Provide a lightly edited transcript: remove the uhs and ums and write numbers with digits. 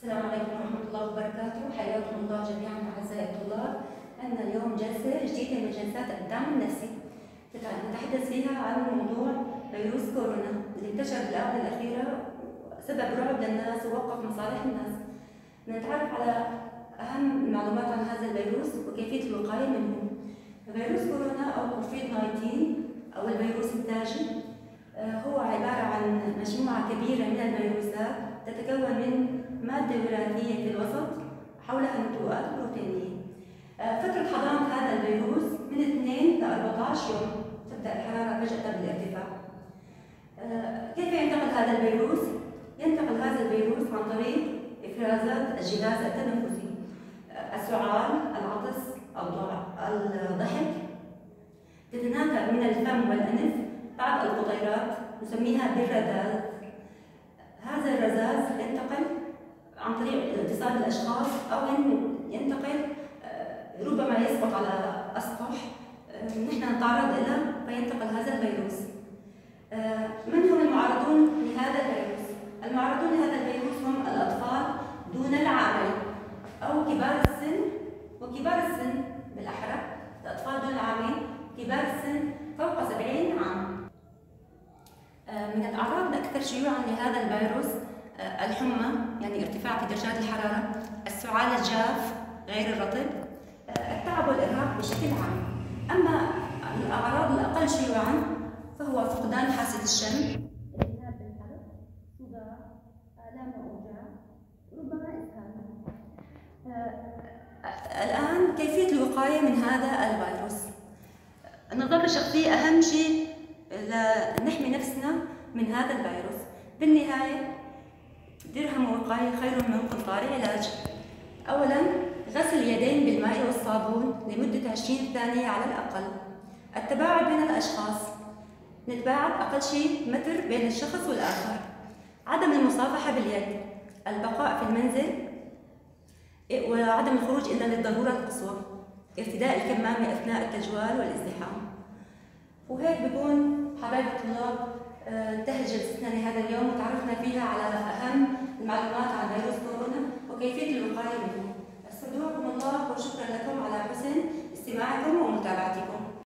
السلام عليكم ورحمة الله وبركاته، حياكم الله جميعا أعزائي الطلاب. عندنا اليوم جلسة جديدة من جلسات الدعم النفسي نتحدث فيها عن موضوع فيروس كورونا اللي انتشر بالآونة الأخيرة وسبب رعب للناس ووقف مصالح الناس. نتعرف على أهم المعلومات عن هذا الفيروس وكيفية الوقاية منه. فيروس كورونا أو كوفيد-19 أو الفيروس التاجي هو عبارة عن مجموعة كبيرة من الفيروسات تتكون من مادة وراثية في الوسط حولها نتوءات بروتينية. فترة حضانة هذا الفيروس من 2 ل 14 يوم، تبدأ الحرارة فجأة بالارتفاع. كيف ينتقل هذا الفيروس؟ ينتقل هذا الفيروس عن طريق إفرازات الجهاز التنفسي، السعال، العطس، الضحك. تتناقل من الفم والأنف بعض القطيرات نسميها بالرذاذ. هذا الرذاذ ينتقل عن طريق اتصال الأشخاص أو ينتقل ربما يسقط على أسطح نحن نتعرض له فينتقل هذا الفيروس. من هم المعرضون لهذا الفيروس؟ المعرضون لهذا الفيروس هم الأطفال دون العامين أو كبار السن، وكبار السن بالأحرى الأطفال دون العامين، كبار السن فوق 70 عام. من الأعراض الأكثر شيوعاً لهذا الفيروس الحمى، يعني ارتفاع في درجات الحرارة، السعال الجاف غير الرطب، التعب والإرهاق بشكل عام. أما الأعراض الأقل شيوعاً فهو فقدان حاسة الشم، التهاب بالحلق، صداع، آلام وأوجاع، ربما إسهال. الآن كيفية الوقاية من هذا الفيروس. النظافة الشخصية أهم شيء لنحمي نفسنا من هذا الفيروس. بالنهاية درهم وقاية خير من قنطار علاج. أولاً غسل اليدين بالماء والصابون لمدة 20 ثانية على الأقل. التباعد بين الأشخاص، نتباعد أقل شيء متر بين الشخص والآخر. عدم المصافحة باليد. البقاء في المنزل وعدم الخروج إلا للضرورة القصوى. ارتداء الكمامة أثناء التجوال والازدحام. وهيك بكون حبايب الطلاب انتهت جلستنا لهذا اليوم.